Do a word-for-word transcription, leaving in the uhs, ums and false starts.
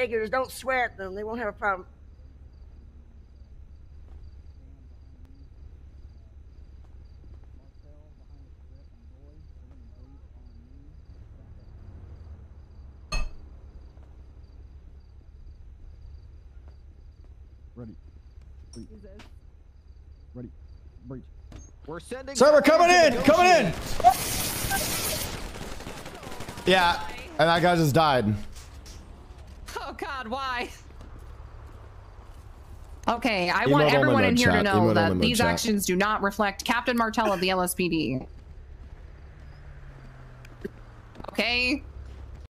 figures. Don't swear at them. They won't have a problem. Ready. Breach. Ready. Breach. We're sending. Sir, we're coming in. Coming in. Yeah, and that guy just died. Oh God, why? Okay, I Emote want on everyone the in here chat. to Emote know on that the these chat. actions do not reflect Captain Martell of the L S P D. Okay?